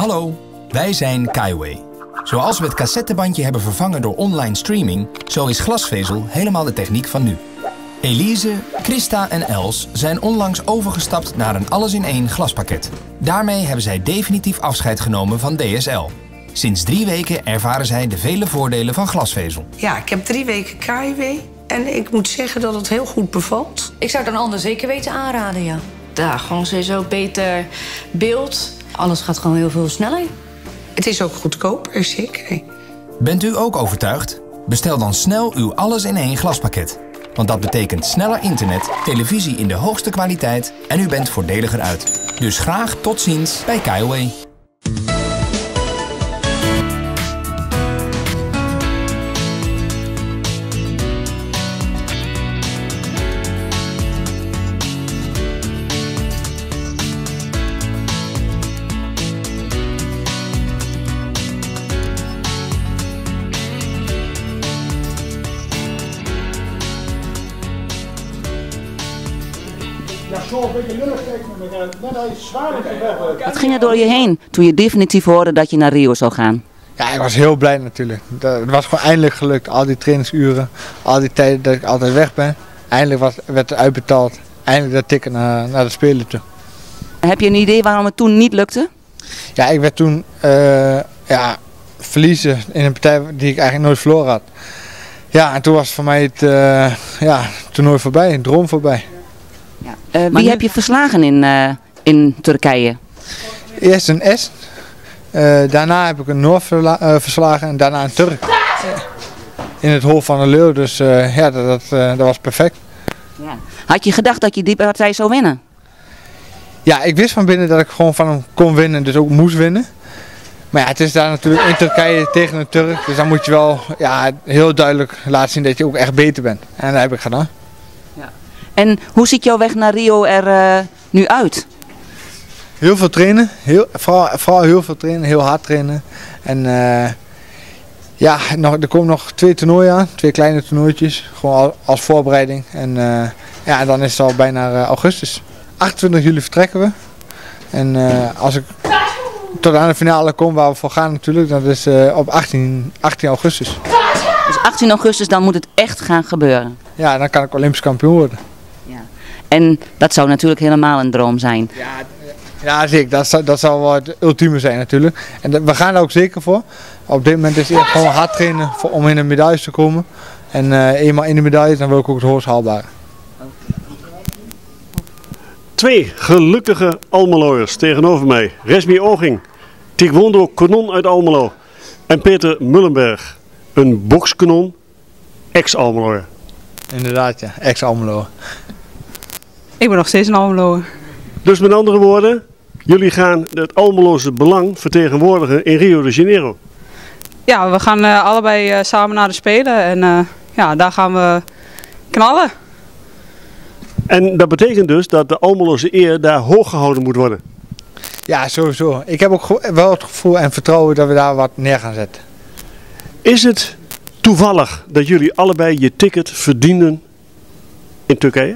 Hallo, wij zijn Kaiway. Zoals we het cassettebandje hebben vervangen door online streaming, zo is glasvezel helemaal de techniek van nu. Elise, Christa en Els zijn onlangs overgestapt naar een alles-in-één glaspakket. Daarmee hebben zij definitief afscheid genomen van DSL. Sinds 3 weken ervaren zij de vele voordelen van glasvezel. Ja, ik heb 3 weken Kaiway en ik moet zeggen dat het heel goed bevalt. Ik zou het een ander zeker weten aanraden, ja. Ja, gewoon sowieso beter beeld. Alles gaat gewoon heel veel sneller. Het is ook goedkoper, zeker. Bent u ook overtuigd? Bestel dan snel uw alles-in-één glaspakket. Want dat betekent sneller internet, televisie in de hoogste kwaliteit en u bent voordeliger uit. Dus graag tot ziens bij Kaiway. Ja, zo'n beetje lullig kijken met elkaar. Net als zwaarlijk weg. Wat ging er door je heen toen je definitief hoorde dat je naar Rio zou gaan? Ja, ik was heel blij natuurlijk. Het was gewoon eindelijk gelukt. Al die trainingsuren, al die tijden dat ik altijd weg ben. Eindelijk werd het uitbetaald. Eindelijk dat ticket naar de Spelen toe. Heb je een idee waarom het toen niet lukte? Ja, ik werd toen verliezen in een partij die ik eigenlijk nooit verloren had. Ja, en toen was voor mij het toernooi voorbij, een droom voorbij. Ja. Wie heb je verslagen in Turkije? Eerst een Est, daarna heb ik een Noor verslagen en daarna een Turk. In het Hol van de Leeuw, dus dat was perfect. Ja. Had je gedacht dat je die partij zou winnen? Ja, ik wist van binnen dat ik gewoon van hem kon winnen, dus ook moest winnen. Maar ja, het is daar natuurlijk in Turkije tegen een Turk, dus dan moet je wel heel duidelijk laten zien dat je ook echt beter bent. En dat heb ik gedaan. Ja. En hoe ziet jouw weg naar Rio er nu uit? Heel veel trainen, vooral heel veel trainen, heel hard trainen. En er komen nog 2 toernooien aan, 2 kleine toernooitjes, gewoon als voorbereiding. En dan is het al bijna augustus. 28 juli vertrekken we. En als ik tot aan de finale kom waar we voor gaan natuurlijk, dat is op 18 augustus. Dus 18 augustus, dan moet het echt gaan gebeuren? Ja, dan kan ik Olympisch kampioen worden. Ja. En dat zou natuurlijk helemaal een droom zijn. Ja, zeker. Dat zou wel het ultieme zijn natuurlijk. En we gaan daar ook zeker voor. Op dit moment is het gewoon hard trainen om in de medailles te komen. En eenmaal in de medailles, dan wil ik ook het hoogst haalbare. 2 gelukkige Almeloers tegenover mij. Resmi Oging, taekwondo kanon uit Almelo. En Peter Mullenberg, een bokskanon, ex-Almeloer. Inderdaad, ja. Ex-Almelo. Ik ben nog steeds een Almeloer. Dus met andere woorden, jullie gaan het Almeloze belang vertegenwoordigen in Rio de Janeiro. Ja, we gaan allebei samen naar de Spelen en daar gaan we knallen. En dat betekent dus dat de Almeloze eer daar hoog gehouden moet worden. Ja, sowieso. Ik heb ook wel het gevoel en vertrouwen dat we daar wat neer gaan zetten. Is het toevallig dat jullie allebei je ticket verdienen in Turkije?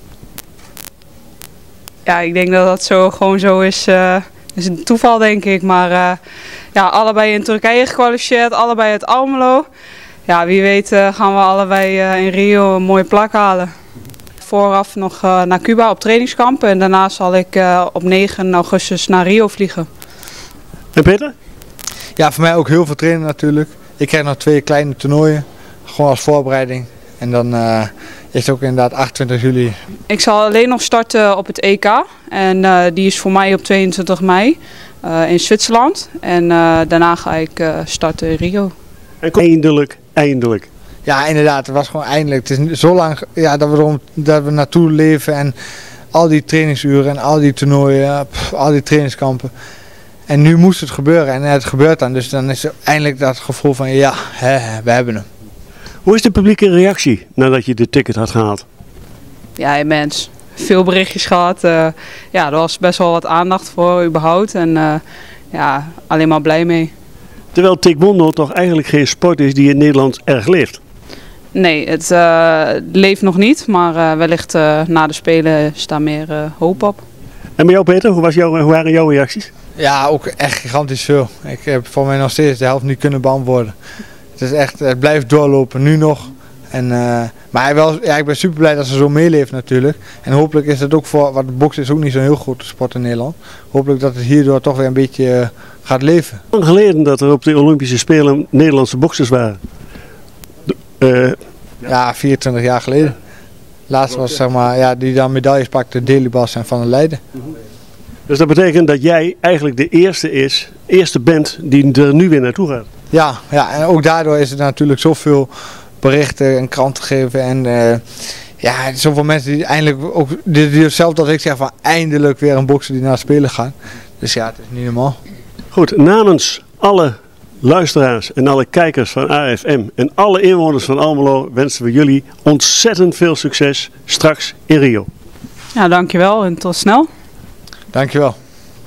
Ja, ik denk dat dat gewoon zo is. Is een toeval, denk ik. Maar allebei in Turkije gekwalificeerd, allebei uit Almelo. Ja, wie weet gaan we allebei in Rio een mooie plak halen. Vooraf nog naar Cuba op trainingskamp en daarna zal ik op 9 augustus naar Rio vliegen. En Peter? Ja, voor mij ook heel veel trainen natuurlijk. Ik krijg nog 2 kleine toernooien, gewoon als voorbereiding. En dan is het ook inderdaad 28 juli. Ik zal alleen nog starten op het EK en die is voor mij op 22 mei in Zwitserland. En daarna ga ik starten in Rio. En eindelijk. Ja, inderdaad, het was gewoon eindelijk. Het is zo lang dat we naartoe leven en al die trainingsuren en al die toernooien, al die trainingskampen. En nu moest het gebeuren en het gebeurt dan. Dus dan is er eindelijk dat gevoel van we hebben hem. Hoe is de publieke reactie nadat je de ticket had gehaald? Ja, immens. Veel berichtjes gehad. Er was best wel wat aandacht voor überhaupt. En alleen maar blij mee. Terwijl taekwondo toch eigenlijk geen sport is die in Nederland erg leeft? Nee, het leeft nog niet, maar wellicht na de Spelen is daar meer hoop op. En bij jou Peter, hoe waren jouw reacties? Ja, ook echt gigantisch veel. Ik heb voor mij nog steeds de helft niet kunnen beantwoorden. Het is echt, het blijft doorlopen, nu nog. En, maar ik ben super blij dat ze zo meeleeft natuurlijk. En hopelijk is het ook voor, want boksen is ook niet zo'n heel grote sport in Nederland. Hopelijk dat het hierdoor toch weer een beetje gaat leven. Lang geleden dat er op de Olympische Spelen Nederlandse boksers waren. Ja, 24 jaar geleden. Laatst was zeg maar, ja, die dan medailles pakte, Delibas en Van der Leijden. Dus dat betekent dat jij eigenlijk de eerste bent die er nu weer naartoe gaat. Ja, en ook daardoor is er natuurlijk zoveel berichten en kranten geven. En ja, zoveel mensen die eindelijk ook, hetzelfde als ik zeg, van eindelijk weer een bokser die naar Spelen gaan. Dus ja, het is niet normaal. Goed, namens alle luisteraars en alle kijkers van AFM en alle inwoners van Almelo wensen we jullie ontzettend veel succes straks in Rio. Ja, dankjewel en tot snel. Dankjewel.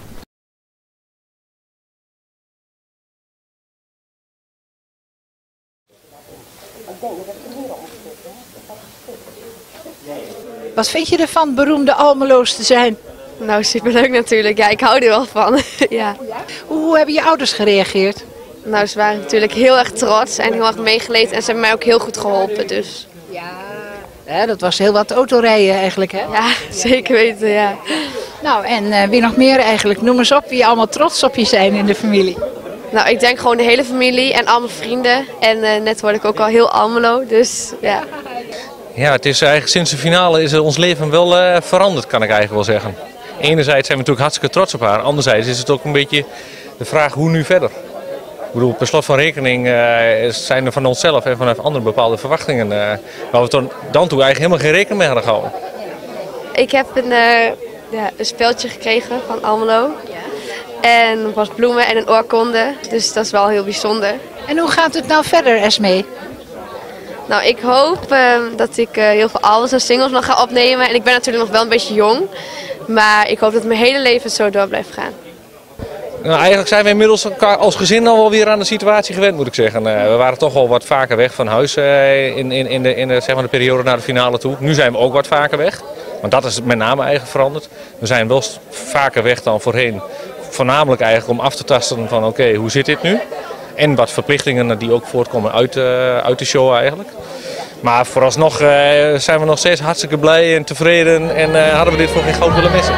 Wat vind je ervan beroemde Almeloos te zijn? Nou, superleuk natuurlijk. Ja, ik hou er wel van. Ja. Hoe hebben je ouders gereageerd? Nou, ze waren natuurlijk heel erg trots en heel erg meegeleefd en ze hebben mij ook heel goed geholpen. Dus. Ja, dat was heel wat autorijden eigenlijk, hè? Ja, zeker weten, ja. Nou, en wie nog meer eigenlijk? Noem eens op wie allemaal trots op je zijn in de familie. Nou, ik denk gewoon de hele familie en al mijn vrienden. En net word ik ook al heel Almelo, dus ja. Ja, het is eigenlijk sinds de finale is ons leven wel veranderd, kan ik eigenlijk wel zeggen. Enerzijds zijn we natuurlijk hartstikke trots op haar. Anderzijds is het ook een beetje de vraag hoe nu verder. Ik bedoel, per slot van rekening zijn er van onszelf en vanuit andere bepaalde verwachtingen waar we tot dan toe eigenlijk helemaal geen rekening mee hadden gehouden. Ik heb een speeltje gekregen van Almelo. En was bloemen en een oorkonde, dus dat is wel heel bijzonder. En hoe gaat het nou verder, Esmee? Nou, ik hoop dat ik heel veel albums en singles nog ga opnemen. En ik ben natuurlijk nog wel een beetje jong. Maar ik hoop dat mijn hele leven zo door blijft gaan. Nou, eigenlijk zijn we inmiddels als gezin al wel weer aan de situatie gewend, moet ik zeggen. We waren toch al wat vaker weg van huis in de periode naar de finale toe. Nu zijn we ook wat vaker weg. Want dat is met name eigenlijk veranderd. We zijn wel vaker weg dan voorheen. Voornamelijk eigenlijk om af te tasten van oké, hoe zit dit nu? En wat verplichtingen die ook voortkomen uit de show eigenlijk. Maar vooralsnog zijn we nog steeds hartstikke blij en tevreden en hadden we dit voor geen goud willen missen.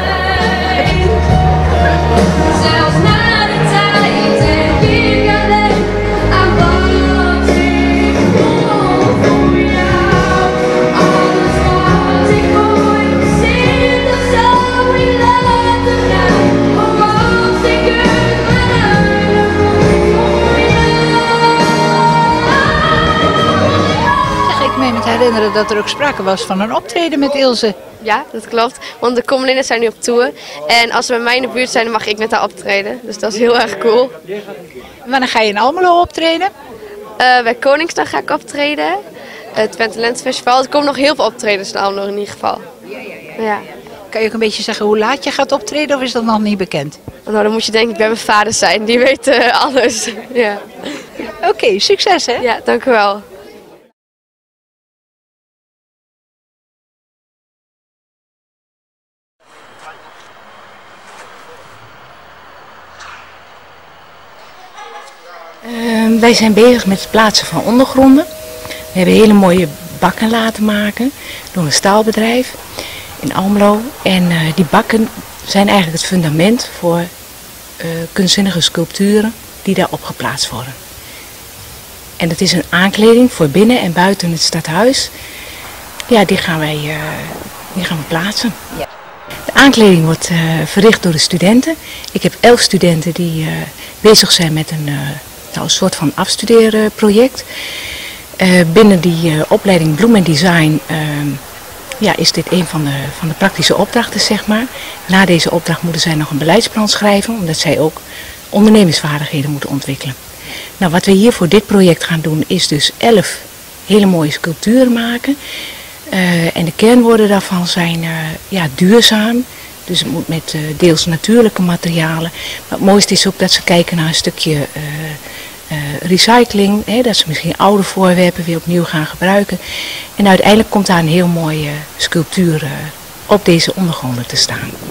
Herinneren dat er ook sprake was van een optreden met Ilse. Ja, dat klopt. Want de Komelinnen zijn nu op tour. En als ze bij mij in de buurt zijn, dan mag ik met haar optreden. Dus dat is heel erg cool. Wanneer ga je in Almelo optreden? Bij Koningsdag ga ik optreden. Het Twente Talent Festival. Er komen nog heel veel optredens in Almelo in ieder geval. Ja. Kan je ook een beetje zeggen hoe laat je gaat optreden of is dat nog niet bekend? Nou, dan moet je denk ik bij mijn vader zijn. Die weet alles. Ja. Oké, succes hè? Ja, dank u wel. Wij zijn bezig met het plaatsen van ondergronden. We hebben hele mooie bakken laten maken door een staalbedrijf in Almelo. En die bakken zijn eigenlijk het fundament voor kunstzinnige sculpturen die daarop geplaatst worden. En dat is een aankleding voor binnen en buiten het stadhuis. Ja, die gaan we plaatsen. Ja. De aankleding wordt verricht door de studenten. Ik heb 11 studenten die bezig zijn met een soort van afstudeerproject. Binnen die opleiding Bloem en Design is dit een van de praktische opdrachten, zeg maar. Na deze opdracht moeten zij nog een beleidsplan schrijven, omdat zij ook ondernemingsvaardigheden moeten ontwikkelen. Nou, wat we hier voor dit project gaan doen is dus 11 hele mooie sculpturen maken. En de kernwoorden daarvan zijn duurzaam. Dus het moet met deels natuurlijke materialen. Maar het mooiste is ook dat ze kijken naar een stukje recycling. Dat ze misschien oude voorwerpen weer opnieuw gaan gebruiken. En uiteindelijk komt daar een heel mooie sculptuur op deze ondergronden te staan.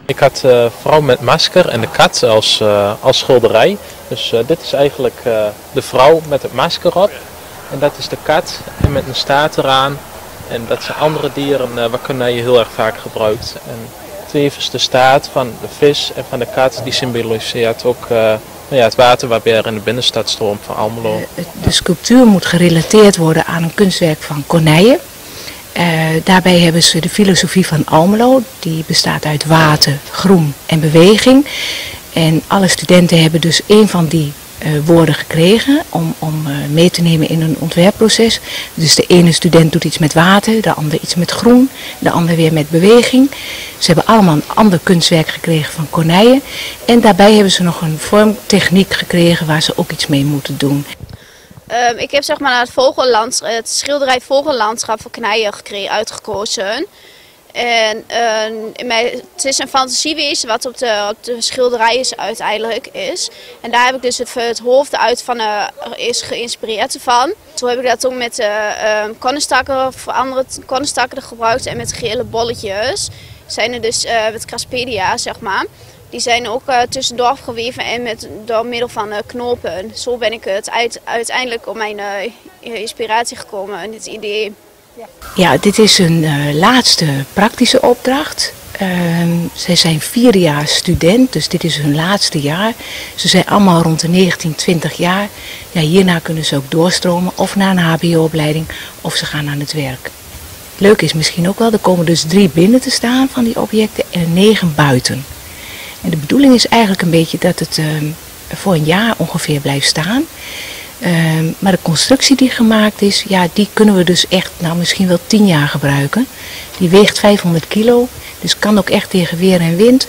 Ik had vrouw met masker en de kat als schilderij. Dus dit is eigenlijk de vrouw met het masker op. En dat is de kat en met een staart eraan. En dat zijn andere dieren waar Corneille heel erg vaak gebruikt. En tevens de staart van de vis en van de kat die symboliseert ook het water waar weer in de binnenstad stroomt van Almelo. De sculptuur moet gerelateerd worden aan een kunstwerk van Corneille. Daarbij hebben ze de filosofie van Almelo, die bestaat uit water, groen en beweging. En alle studenten hebben dus één van die woorden gekregen om mee te nemen in een ontwerpproces. Dus de ene student doet iets met water, de ander iets met groen, de ander weer met beweging. Ze hebben allemaal een ander kunstwerk gekregen van Corneille. En daarbij hebben ze nog een vormtechniek gekregen waar ze ook iets mee moeten doen. Ik heb zeg maar het schilderij Vogellandschap van Corneille uitgekozen. En het is een fantasiewezen wat op de schilderij uiteindelijk is. En daar heb ik dus het hoofd uit van is geïnspireerd ervan. Toen heb ik dat ook met konnestakken voor andere konnestakken gebruikt en met gele bolletjes. Zijn er dus met Craspedia, zeg maar. Die zijn ook tussendoor geweven en door middel van knopen. Zo ben ik uiteindelijk op mijn inspiratie gekomen en het idee. Ja, dit is een laatste praktische opdracht. Zij zijn 4 student, dus dit is hun laatste jaar. Ze zijn allemaal rond de 19, 20 jaar. Ja, hierna kunnen ze ook doorstromen of naar een hbo-opleiding of ze gaan aan het werk. Leuk is misschien ook wel, er komen dus 3 binnen te staan van die objecten en 9 buiten. En de bedoeling is eigenlijk een beetje dat het voor een jaar ongeveer blijft staan. Maar de constructie die gemaakt is, ja, die kunnen we dus echt misschien wel 10 jaar gebruiken. Die weegt 500 kilo, dus kan ook echt tegen weer en wind.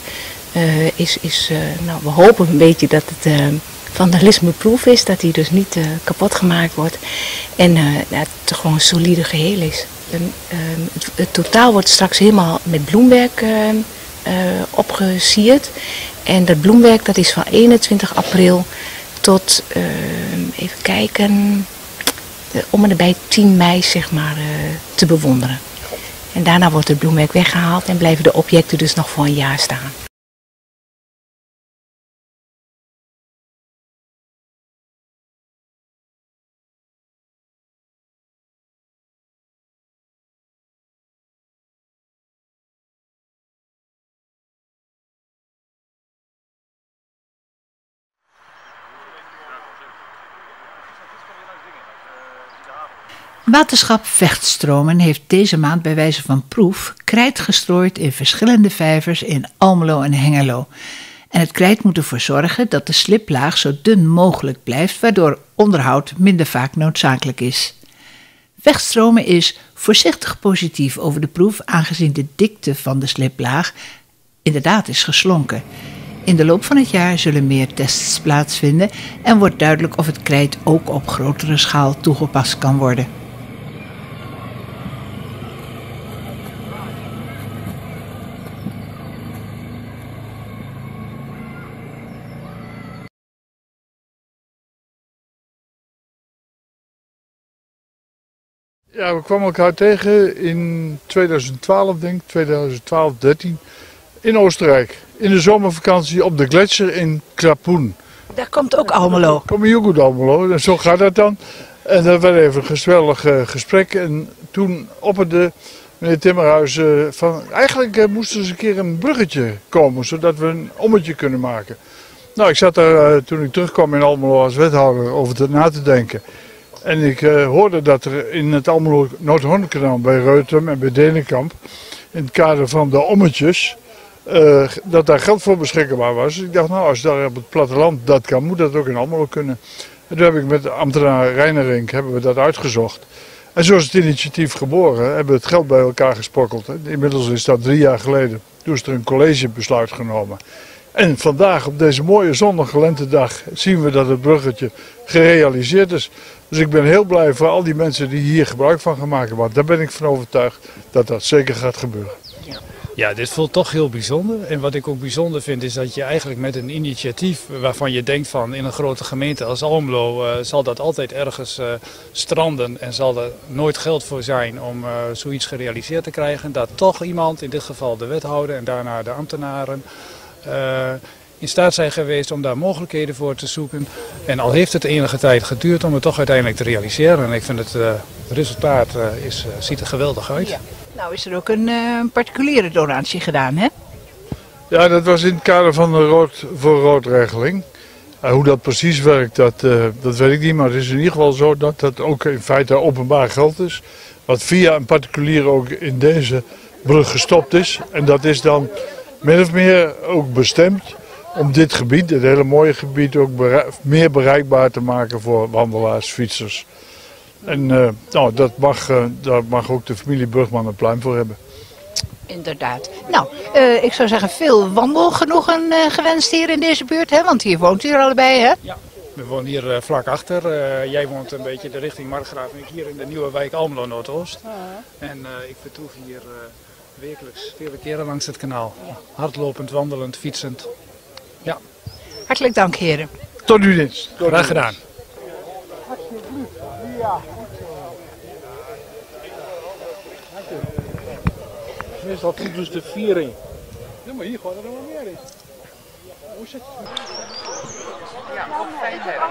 We hopen een beetje dat het vandalisme-proof is, dat die dus niet kapot gemaakt wordt. En dat het gewoon een solide geheel is. Het totaal wordt straks helemaal met bloemwerk opgesierd. En dat bloemwerk dat is van 21 april tot, even kijken, om en nabij 10 mei zeg maar te bewonderen. En daarna wordt het bloemwerk weggehaald en blijven de objecten dus nog voor een jaar staan. Waterschap Vechtstromen heeft deze maand bij wijze van proef krijt gestrooid in verschillende vijvers in Almelo en Hengelo. En het krijt moet ervoor zorgen dat de sliplaag zo dun mogelijk blijft, waardoor onderhoud minder vaak noodzakelijk is. Vechtstromen is voorzichtig positief over de proef, aangezien de dikte van de sliplaag inderdaad is geslonken. In de loop van het jaar zullen meer tests plaatsvinden en wordt duidelijk of het krijt ook op grotere schaal toegepast kan worden. Ja, we kwamen elkaar tegen in 2012, denk ik, 2012, 13, in Oostenrijk. In de zomervakantie op de gletsjer in Krapoen. Daar komt ook Almelo. Kom je ook uit Almelo, en zo gaat dat dan. En dat werd even een geweldig gesprek. En toen opperde meneer Timmerhuis van, eigenlijk moest er eens een keer een bruggetje komen, zodat we een ommetje kunnen maken. Nou, ik zat daar toen ik terugkwam in Almelo als wethouder over na te denken. En ik hoorde dat er in het Almelo Noord-Hornkanaal bij Reutem en bij Denenkamp, in het kader van de ommetjes, dat daar geld voor beschikbaar was. Dus ik dacht, nou, als daar op het platteland dat kan, moet dat ook in Almelo kunnen. En toen heb ik met de ambtenaar Reinerink hebben we dat uitgezocht. En zo is het initiatief geboren, hebben we het geld bij elkaar gesprokkeld. Inmiddels is dat 3 jaar geleden, toen is er een collegebesluit genomen. En vandaag, op deze mooie zonnige lentedag, zien we dat het bruggetje gerealiseerd is. Dus ik ben heel blij voor al die mensen die hier gebruik van gaan maken. Want daar ben ik van overtuigd dat dat zeker gaat gebeuren. Ja, dit voelt toch heel bijzonder. En wat ik ook bijzonder vind is dat je eigenlijk met een initiatief waarvan je denkt van in een grote gemeente als Almelo zal dat altijd ergens stranden en zal er nooit geld voor zijn om zoiets gerealiseerd te krijgen. Dat toch iemand, in dit geval de wethouder en daarna de ambtenaren, in staat zijn geweest om daar mogelijkheden voor te zoeken. En al heeft het enige tijd geduurd om het toch uiteindelijk te realiseren. En ik vind het resultaat ziet er geweldig uit. Ja. Nou is er ook een particuliere donatie gedaan, hè? Ja, dat was in het kader van de rood voor rood regeling. Hoe dat precies werkt, dat weet ik niet. Maar het is in ieder geval zo dat dat ook in feite openbaar geld is. Wat via een particulier ook in deze brug gestopt is. En dat is dan min of meer ook bestemd om dit gebied, dit hele mooie gebied, ook meer bereikbaar te maken voor wandelaars, fietsers. En nou, daar mag ook de familie Brugman een pluim voor hebben. Inderdaad. Nou, ik zou zeggen veel wandelgenoegen gewenst hier in deze buurt, hè? Want hier woont u allebei, hè? Ja, we wonen hier vlak achter. Jij woont een beetje de richting Markgraaf en ik hier in de nieuwe wijk Almelo Noordoost. En ik vertoef hier wekelijks vele keren langs het kanaal. Ja. Hardlopend, wandelend, fietsend. Ja. Hartelijk dank, heren. Tot uw dienst. Graag gedaan. Meestal dus de viering. Ja, maar hier gaat er nog wel meer in. Hoe zit het? Ja, ook fijn hebben.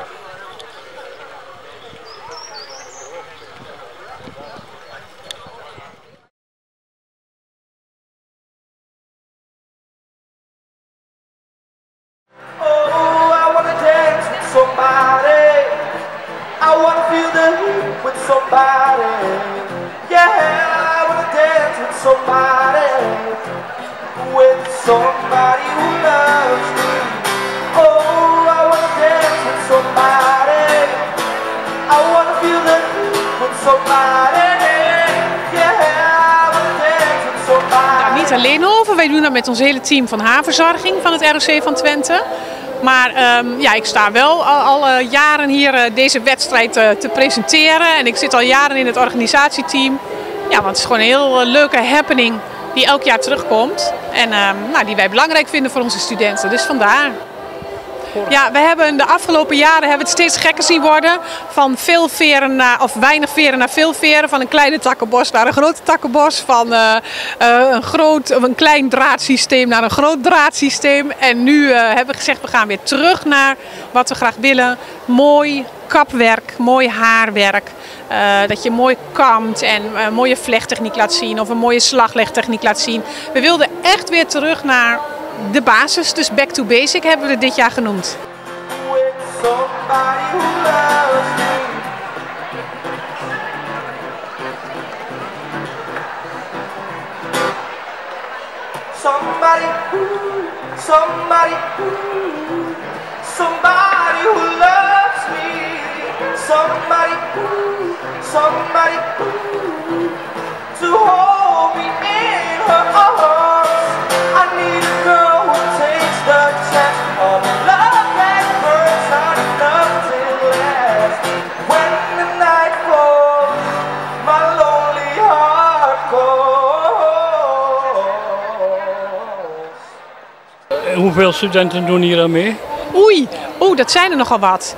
Somebody who loves me. Oh, I wanna dance with somebody. I wanna feel the heat with somebody. Yeah, I wanna dance with somebody. Nou, niet alleen over, wij doen dat met ons hele team van haarverzorging van het ROC van Twente. Maar ja, ik sta wel al jaren hier deze wedstrijd te presenteren. En ik zit al jaren in het organisatieteam. Ja, want het is gewoon een heel leuke happening die elk jaar terugkomt. En nou, die wij belangrijk vinden voor onze studenten. Dus vandaar. Ja, we hebben de afgelopen jaren hebben het steeds gekker zien worden. Van veel veren naar, of weinig veren naar veel veren. Van een kleine takkenbos naar een grote takkenbos. Van een klein draadsysteem naar een groot draadsysteem. En nu hebben we gezegd, we gaan weer terug naar wat we graag willen. Mooi kapwerk, mooi haarwerk. Dat je mooi kamt en een mooie vlechttechniek laat zien. Of een mooie slaglegtechniek laat zien. We wilden echt weer terug naar de basis, dus back to basic hebben we het dit jaar genoemd. Somebody who loves me. Somebody to hold me in her arms. I need a girl who takes the chance of love that burns out enough to last. When the night falls, my lonely heart calls. Hoeveel studenten doen hier aan mee? Oei, dat zijn er nogal wat.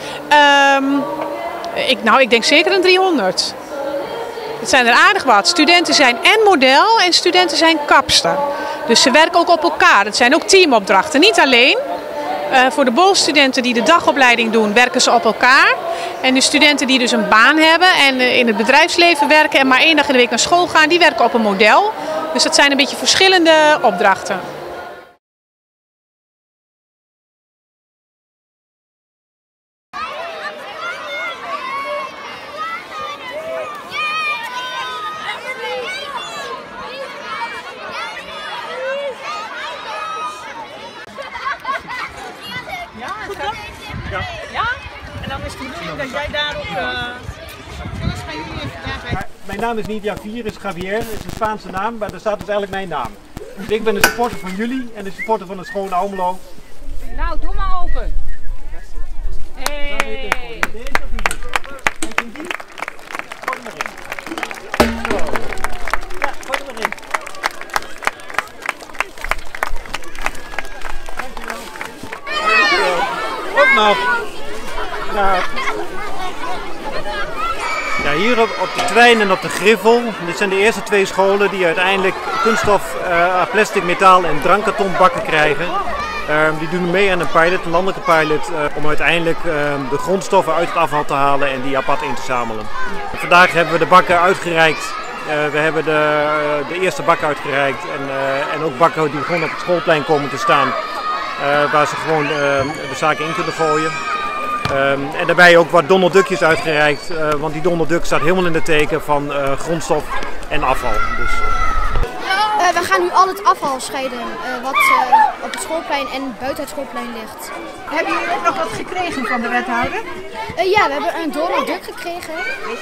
Ik denk zeker een 300. Het zijn er aardig wat. Studenten zijn en model en studenten zijn kapster. Dus ze werken ook op elkaar. Het zijn ook teamopdrachten. Niet alleen. Voor de bolstudenten die de dagopleiding doen, werken ze op elkaar. En de studenten die dus een baan hebben en in het bedrijfsleven werken en maar 1 dag in de week naar school gaan, die werken op een model. Dus dat zijn een beetje verschillende opdrachten. Mijn naam is niet Javier, is Javier, het is een Spaanse naam, maar daar staat dus eigenlijk mijn naam. Dus ik ben de supporter van jullie en de supporter van het Schone Almelo. Nou, doe maar open. Hey. Gooi er maar in. Ja, gooi er maar in. Op nog. Nou. Ja, hier op de Twijn en op de Griffel. Dit zijn de eerste 2 scholen die uiteindelijk kunststof, plastic, metaal en drankkartonbakken krijgen. Die doen mee aan een pilot, een landelijke pilot, om uiteindelijk de grondstoffen uit het afval te halen en die apart in te zamelen. Vandaag hebben we de bakken uitgereikt. We hebben de eerste bakken uitgereikt en ook bakken die gewoon op het schoolplein komen te staan. Waar ze gewoon de zaken in kunnen gooien. En daarbij ook wat Donald Duckjes uitgereikt, want die Donald Duck staat helemaal in het teken van grondstof en afval. Dus. We gaan nu al het afval scheiden wat op het schoolplein en buiten het schoolplein ligt. Hebben jullie ook nog wat gekregen van de wethouder? Ja, we hebben een Donald Duck gekregen.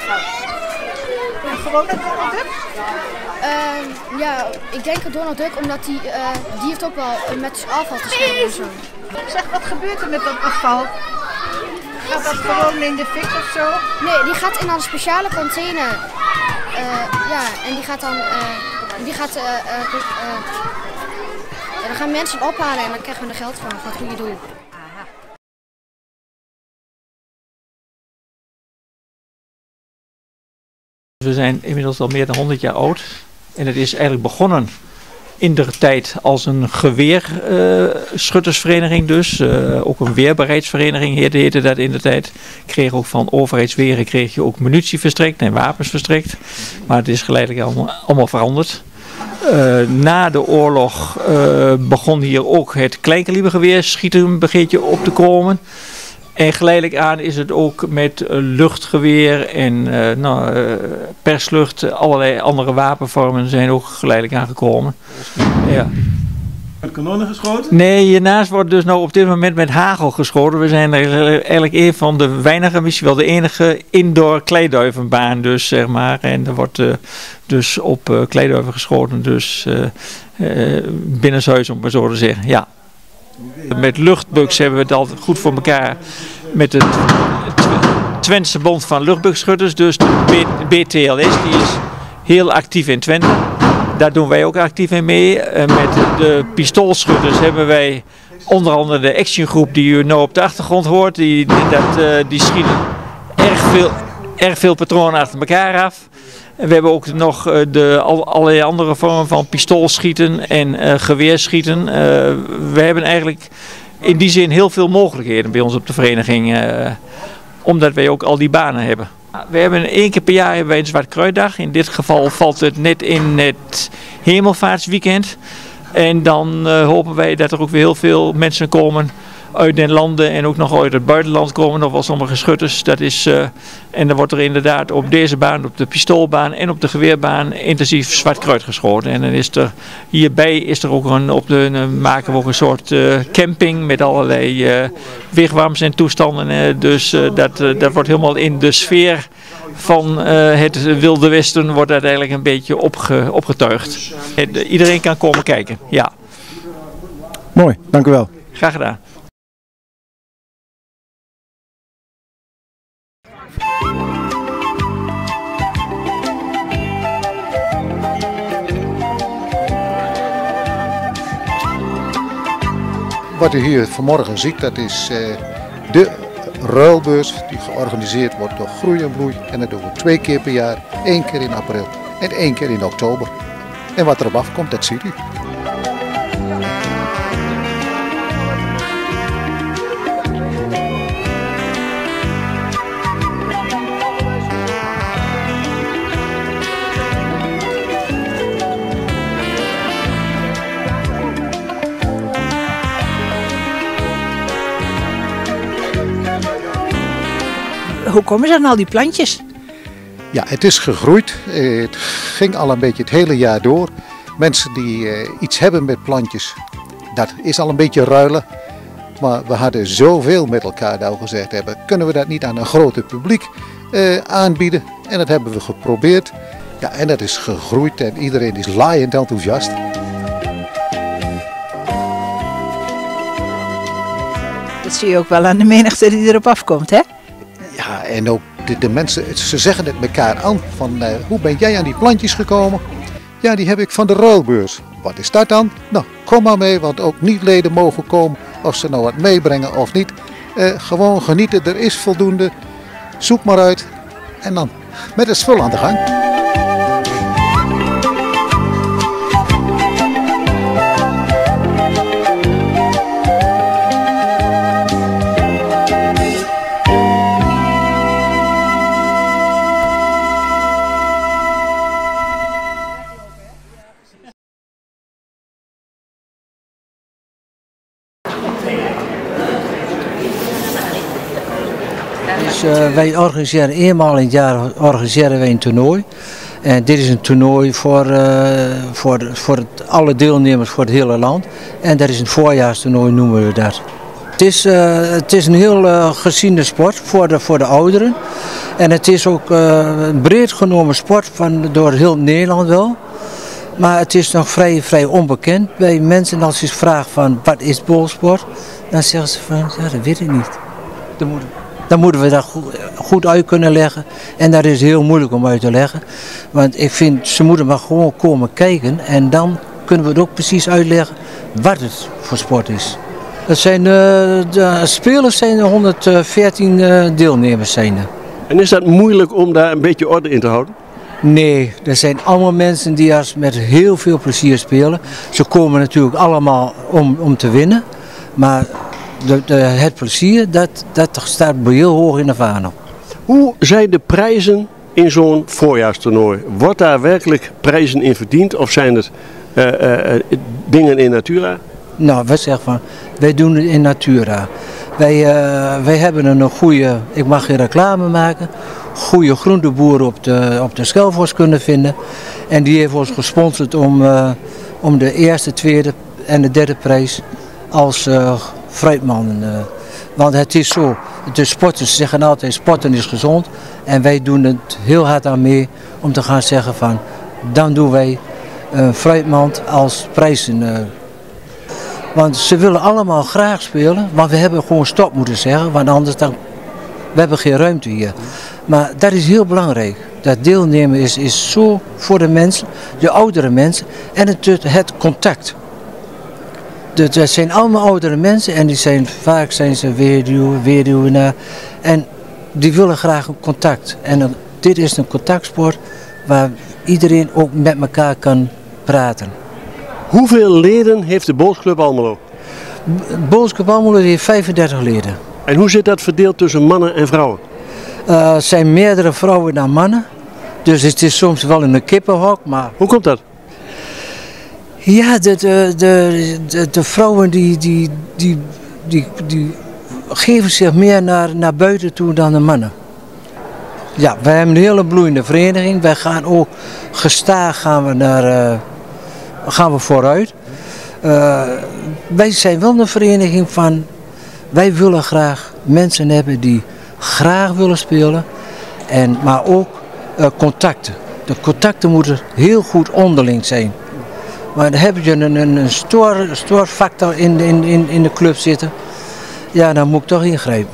Gewoon een Donald Duck? Ja, ik denk een Donald Duck omdat die heeft ook wel met afval te scheiden en zo. Zeg, wat gebeurt er met dat afval? Gaat dat gewoon in de fik of zo? Nee, die gaat in een speciale container. Ja, en die gaat dan... dan gaan mensen ophalen en dan krijgen we er geld van voor het goede doel. We zijn inmiddels al meer dan 100 jaar oud en het is eigenlijk begonnen in de tijd als een geweerschuttersvereniging dus. Ook een weerbaarheidsvereniging heette dat in de tijd. Kreeg ook van overheidsweren kreeg je ook munitie verstrekt en wapens verstrekt. Maar het is geleidelijk allemaal veranderd. Na de oorlog begon hier ook het kleinkalibergeweer schieten een beetje op te komen. En geleidelijk aan is het ook met luchtgeweer en perslucht, allerlei andere wapenvormen zijn ook geleidelijk aangekomen. Ja. Met kanonnen geschoten? Nee, hiernaast wordt dus nou op dit moment met hagel geschoten. We zijn eigenlijk een van de weinige, misschien wel de enige indoor kleiduivenbaan dus, zeg maar. En er wordt dus op kleiduiven geschoten, dus binnenshuis om maar zo te zeggen, ja. Met luchtbugs hebben we het altijd goed voor elkaar met het Twentse Bond van Luchtbugschutters, dus de BTLS, die is heel actief in Twente. Daar doen wij ook actief in mee. Met de pistoolschutters hebben wij onder andere de actiongroep die u nou op de achtergrond hoort. Die schieten erg veel patronen achter elkaar af. En we hebben ook nog allerlei andere vormen van pistoolschieten en geweerschieten. We hebben eigenlijk in die zin heel veel mogelijkheden bij ons op de vereniging. Omdat wij ook al die banen hebben. We hebben 1 keer per jaar hebben wij een Zwarte Kruiddag. In dit geval valt het net in het Hemelvaartsweekend. En dan hopen wij dat er ook weer heel veel mensen komen uit den landen en ook nog uit het buitenland komen, nog wel sommige schutters. Dat is, en dan wordt er inderdaad op deze baan, op de pistoolbaan en op de geweerbaan intensief zwart kruid geschoten. En dan is er hierbij ook maken we ook een soort camping met allerlei wigwams en toestanden. Dus dat wordt helemaal in de sfeer van het Wilde Westen wordt uiteindelijk een beetje opgetuigd. Iedereen kan komen kijken, ja. Mooi, dank u wel. Graag gedaan. Wat u hier vanmorgen ziet, dat is de ruilbeurs die georganiseerd wordt door Groei en Bloei. En dat doen we 2 keer per jaar, 1 keer in april en 1 keer in oktober. En wat erop afkomt, dat ziet u. Hoe komen ze aan al die plantjes? Ja, het is gegroeid. Het ging al een beetje het hele jaar door. Mensen die iets hebben met plantjes, dat is al een beetje ruilen. Maar we hadden zoveel met elkaar nou gezegd hebben, kunnen we dat niet aan een groter publiek aanbieden? En dat hebben we geprobeerd. Ja, en dat is gegroeid en iedereen is laaiend enthousiast. Dat zie je ook wel aan de menigte die erop afkomt, hè? Ja, en ook de mensen, ze zeggen het elkaar aan van hoe ben jij aan die plantjes gekomen? Ja, die heb ik van de ruilbeurs. Wat is dat dan? Nou, kom maar mee, want ook niet-leden mogen komen of ze nou wat meebrengen of niet. Gewoon genieten, er is voldoende. Zoek maar uit en dan met het spul aan de gang. Dus, wij organiseren eenmaal in het jaar wij een toernooi. En dit is een toernooi voor alle deelnemers voor het hele land. En dat is een voorjaarstoernooi, noemen we dat. Het is een heel geziene sport voor de ouderen. En het is ook een breed genomen sport door heel Nederland wel. Maar het is nog vrij onbekend bij mensen. Als je vraagt van wat is bolsport, dan zeggen ze van ja, dat weet ik niet. Dan moeten we dat goed uit kunnen leggen. En dat is heel moeilijk om uit te leggen. Want ik vind, ze moeten maar gewoon komen kijken. En dan kunnen we het ook precies uitleggen wat het voor sport is. De spelers zijn er 114 deelnemers zijn er. En is dat moeilijk om daar een beetje orde in te houden? Nee, er zijn allemaal mensen die met heel veel plezier spelen. Ze komen natuurlijk allemaal om te winnen. Maar het plezier, dat staat heel hoog in de vaandel. Hoe zijn de prijzen in zo'n voorjaarstoernooi? Wordt daar werkelijk prijzen in verdiend of zijn het dingen in natura? Nou, wij zeggen van, wij doen het in natura. Wij hebben een goede, ik mag geen reclame maken, goede groenteboer op de Schelvoort kunnen vinden. En die heeft ons gesponsord om de eerste, tweede en de derde prijs als fruitman. Want het is zo, de sporters zeggen altijd sporten is gezond. En wij doen het heel hard aan mee om te gaan zeggen van, dan doen wij een fruitmand als prijzen. Want ze willen allemaal graag spelen, maar we hebben gewoon stop moeten zeggen, want anders we hebben geen ruimte hier. Maar dat is heel belangrijk. Dat deelnemen is zo voor de mensen, de oudere mensen en het contact. Het zijn allemaal oudere mensen en vaak zijn ze weduwenaar en die willen graag een contact. En dit is een contactsport waar iedereen ook met elkaar kan praten. Hoeveel leden heeft de Boolsclub Almelo? Boolsclub Almelo heeft 35 leden. En hoe zit dat verdeeld tussen mannen en vrouwen? Het zijn meerdere vrouwen dan mannen. Dus het is soms wel in een kippenhok. Maar... Hoe komt dat? Ja, de vrouwen die geven zich meer naar buiten toe dan de mannen. Ja, wij hebben een hele bloeiende vereniging. Wij gaan ook gestaag gaan we vooruit. Wij zijn wel een vereniging van, wij willen graag mensen hebben die graag willen spelen, maar ook contacten. De contacten moeten heel goed onderling zijn. Maar dan heb je een stoorfactor in de club zitten, ja, dan moet ik toch ingrijpen.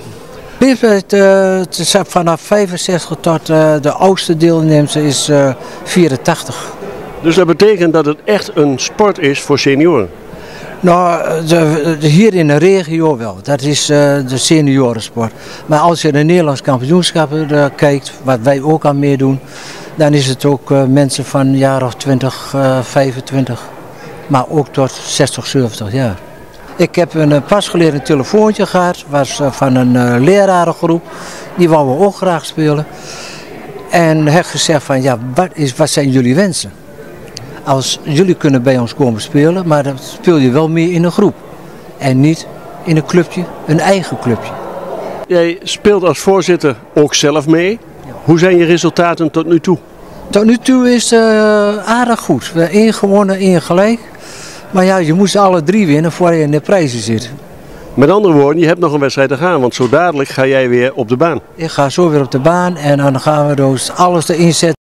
Vanaf 65 tot de oudste deelnemer is 84. Dus dat betekent dat het echt een sport is voor senioren? Nou, hier in de regio wel. Dat is de seniorensport. Maar als je de Nederlands kampioenschappen kijkt, wat wij ook aan meedoen, dan is het ook mensen van een jaar of 20, 25. Maar ook tot 60, 70 jaar. Ik heb pas geleden een telefoontje gehad, was van een lerarengroep. Die wouden we ook graag spelen. En heb gezegd van, ja, wat zijn jullie wensen? Als jullie kunnen bij ons komen spelen, maar dan speel je wel meer in een groep. En niet in een clubje, een eigen clubje. Jij speelt als voorzitter ook zelf mee. Ja. Hoe zijn je resultaten tot nu toe? Tot nu toe is het aardig goed. We hebben 1 gewonnen, 1 gelijk. Maar ja, je moest alle 3 winnen voordat je in de prijzen zit. Met andere woorden, je hebt nog een wedstrijd te gaan, want zo dadelijk ga jij weer op de baan. Ik ga zo weer op de baan en dan gaan we dus alles erin zetten.